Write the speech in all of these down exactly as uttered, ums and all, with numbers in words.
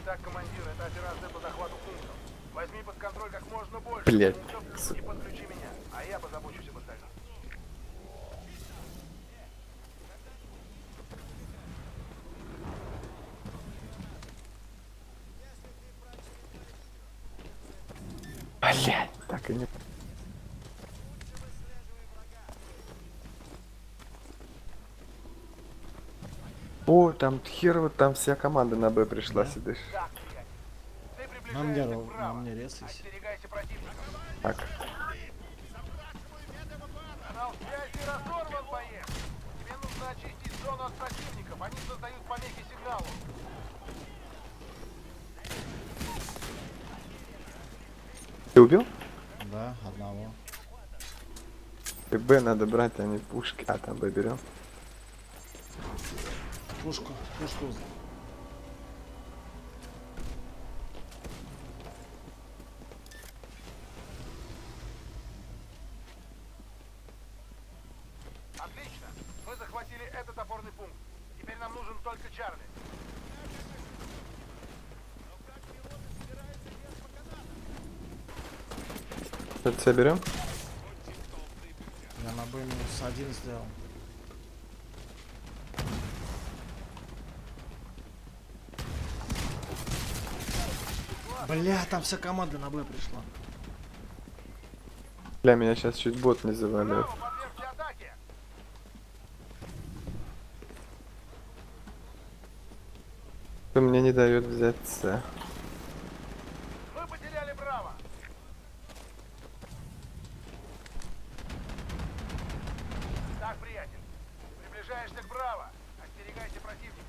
Так, командир, это операция по захвату пунктов. Возьми под контроль как можно больше Блядь. пунктов и подключи меня, а я позабочусь об остальном. Блядь, так и не... О, там херово, там вся команда на Б пришла, Да. сидишь. Так, приятель. Ты На мне, приближаешься ро- на вправо. мне резались. Остерегайся противника. Так. Канал связи разорван, боец. Тебе нужно очистить зону от противников. Они создают помехи сигналу. Ты убил? Да, одного. И Б надо брать, а не пушки. А, там Б берем. Пушку, пушку. Отлично. Мы захватили этот опорный пункт. Теперь нам нужен только Чарли. Сейчас все берем. Я на Б минус один сделал. Бля, там вся команда на Б пришла. Бля, меня сейчас чуть бот не завалит. Браво, подвергся атаке. Кто мне не дает взять С. Мы потеряли Браво. Так, приятель. Приближаешься к Браво. Остерегайся противников.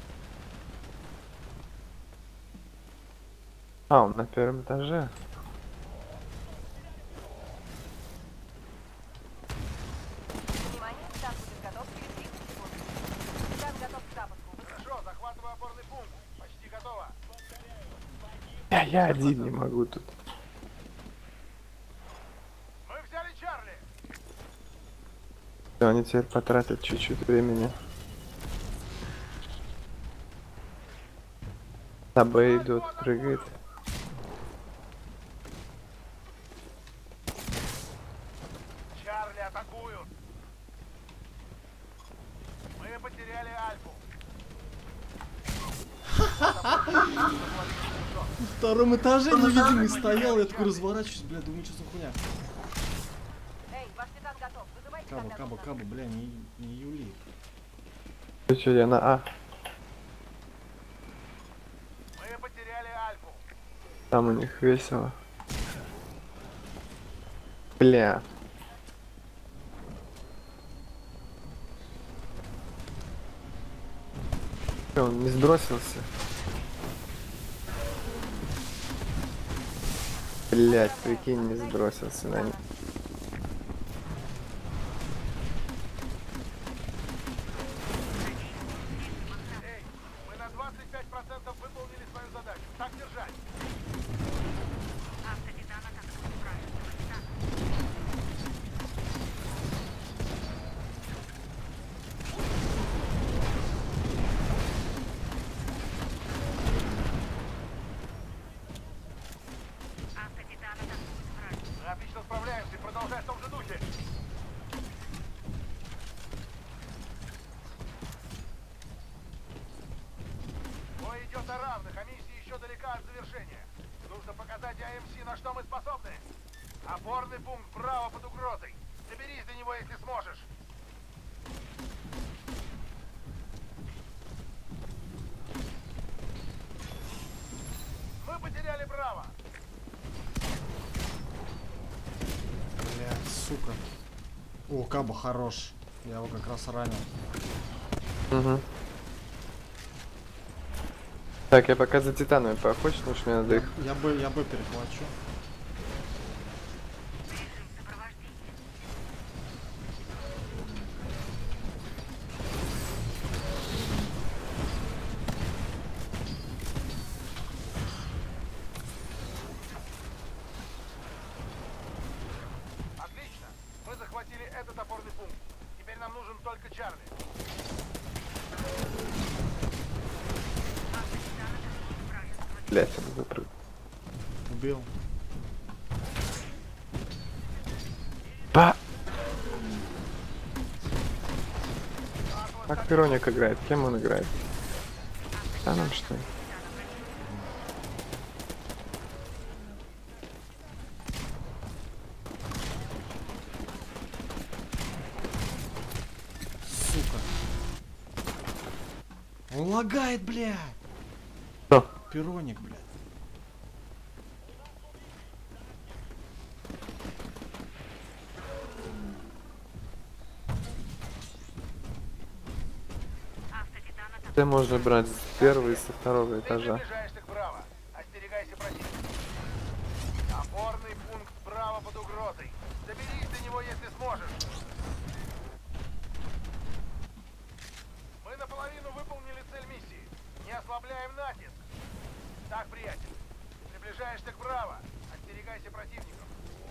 А, он на первом этаже. Внимание, танк будет готов через тридцать секунд. Танк готов к запуску. Хорошо, захватывай опорный пункт. Почти готово. Я, я один не могу тут. Мы взяли Чарли. Всё, они теперь потратят чуть-чуть времени. На Б идут, прыгает. Чарли атакуют. Мы потеряли Альфу. На втором этаже невидимый стоял, я такой разворачиваюсь, бля, думаю, что за хуйня. Эй, ваш титан готов. Вызывайте, Каба, когда каба, нужно. каба, бля, не, не Юли. Ты чё, я на А. Мы потеряли Альфу. Там у них весело. Бля. Чё, он не сбросился? Блять, прикинь, не сбросился на них. Эй, мы на двадцать пять процентов выполнили свою задачу. Так держать. Мы отлично справляемся. Продолжай в том же духе. Бой идет о равных, а миссия еще далека от завершения. Нужно показать АМС, на что мы способны. Опорный пункт Браво под угрозой. Доберись до него, если сможешь. Мы потеряли Браво. Бля, сука. О, каба хорош. Я его как раз ранил. Угу. Так, я пока за титанами поохочу, потому что мне надо их... Я бы, я бы перехвачу. Отлично. Мы захватили этот опорный пункт. Теперь нам нужен только Чарли. Блять, он запрыг. Убил. Ба! Как Пироник играет? Кем он играет? Да нам что ли? Сука. Он лагает, блядь. Что? Пироник, блядь. Где можно брать с первого и со второго Ты этажа? приближаешься к Браво. Остерегайся противника. Опорный пункт Браво под угрозой. Доберись до него, если сможешь. Мы наполовину выполнили цель миссии. Не ослабляем натиск. Так, приятель. Приближаешься к Браво. Остерегайся противников.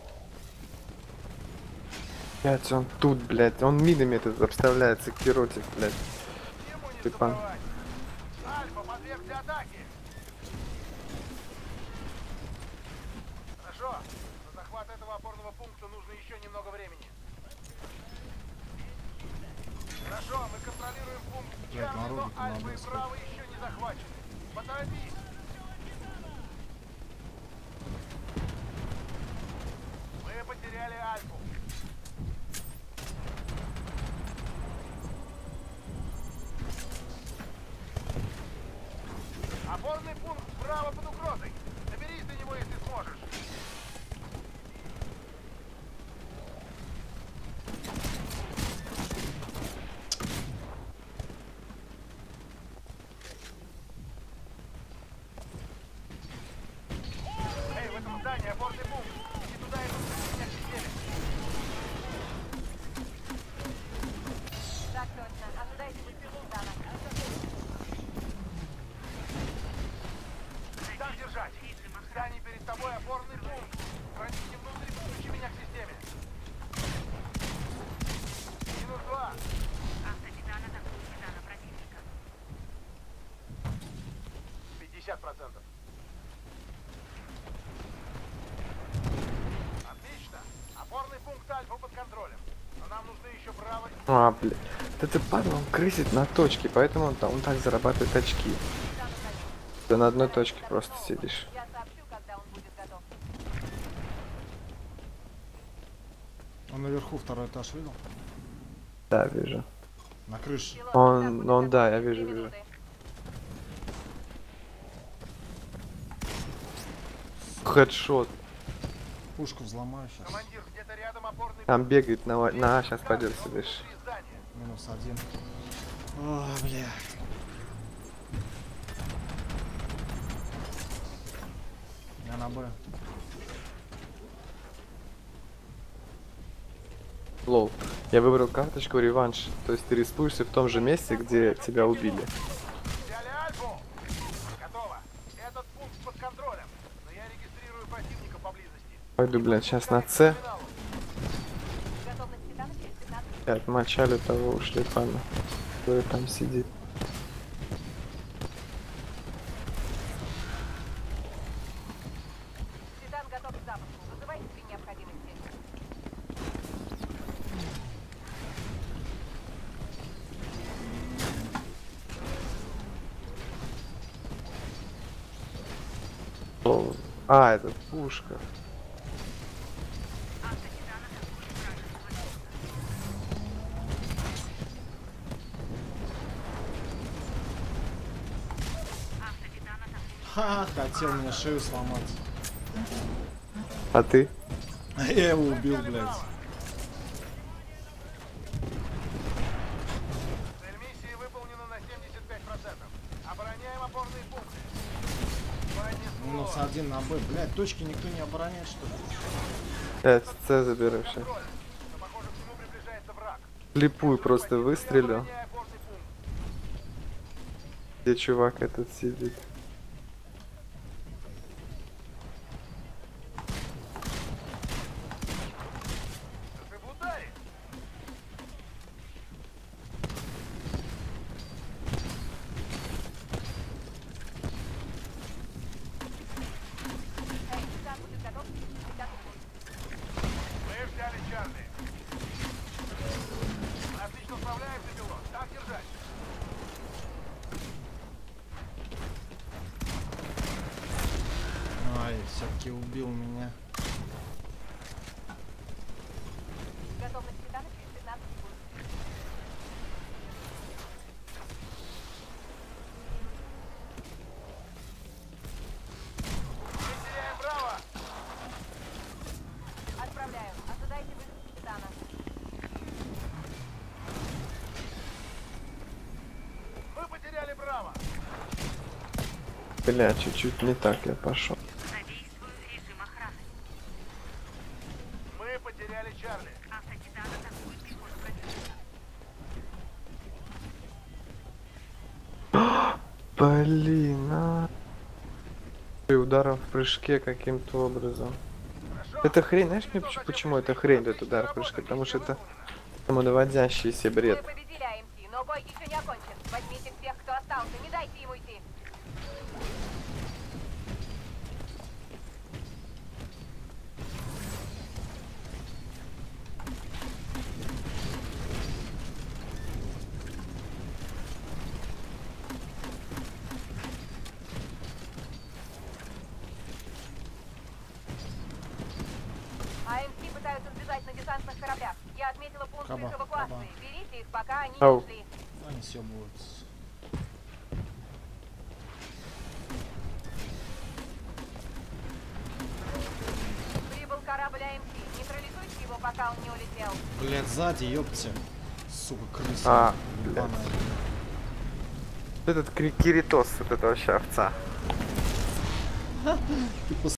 Блять, он тут, блять, он минами этот обставляется, Киротик, блять. Ему не Степан. забывать. Альфа, подвергся атаке. Хорошо. На захват этого опорного пункта нужно еще немного времени. Хорошо, мы контролируем пункт Блядь, Чарли, но народу-то Альфа надо и искать. Браво еще не захвачены. Поторопись. Мы потеряли Альфу. Опорный пункт Браво под угрозой. Доберись до него, если сможешь. Эй, в этом здании опорный пункт. Иди туда и тут меня в системе. Так точно. Ожидайте быстрее капитана. Так держать. В здании перед тобой опорный пункт. Проникни внутрь, подключи меня к системе. Минус два. пятьдесят процентов. Отлично. Опорный пункт Альфа под контролем. Но нам нужны еще Браво. А, блядь. Да ты падла, он крысит на точке, поэтому он, там- он так зарабатывает очки. Ты на одной точке просто сидишь. Я сообщу, когда он будет готов. Он наверху второй этаж видел? Да, вижу. На крыше. Пилот, Он- так будет он, готов да, я через вижу, две вижу. минуты. Хедшот. Пушку взломаю сейчас. Командир, где-то рядом опорный Там пункт. бегает на, ва- на А, сейчас Кажется, пойдет, он сидишь. внутри здания. Минус один. О, бля. Я на Б. Лол. Я выбрал карточку реванш. То есть ты респуешься в том же месте, где тебя убили. Взяли Альфу. Готово. Этот пункт под контролем. Но я регистрирую противника поблизости. Пойду, блядь, сейчас на С. Терминалу. Готовность капитана через пятнадцать минут. И отмочали того у Шлепана, который там сидит. Титан готов к запуску. Вызывайте при необходимости. Лол. А, это пушка. Ха, хотел мне шею сломать. А ты? Я его убил, блядь. Цель миссии выполнена на семьдесят пять процентов. Обороняем опорные пункты. Минус Понесло. один на Б. Блядь, точки никто не обороняет, что ли? Я с С заберу все. Контроль. Но, похоже, к нему приближается враг. Слепую просто выстрелю. Обороняй опорный пункт. Где чувак этот сидит. Ты в ударе. Так держать. Ай, все-таки убил меня. Готовность Титана через пятнадцать секунд. Мы теряем Браво. Отправляю. Ожидайте выхода Титана. Мы потеряли Браво. Бля, чуть-чуть не так я пошел. Задействую режим охраны. Мы потеряли Чарли. Автотитан атакует пехоту противника. Блин, а. И ударом в прыжке каким-то образом. Хорошо. Это хрень, знаешь мне почему, почему это хрень, этот удар в прыжке? Потому что это самонаводящийся Мы бред. победили АМС, но бой еще не окончен. Возьмите всех, кто остался, не дайте ему идти. АМС пытаются сбежать на десантных кораблях. Я отметила пункты Каба, их эвакуации. каба. Берите их, пока они Ау. не ушли. Они съебываются. Прибыл корабль АМС. Нейтрализуйте его, пока он не улетел. Блять, сзади, ёпте. Сука, крыса. А, блядь. Ебаная. Этот кри- киритос, вот это вообще овца. Ты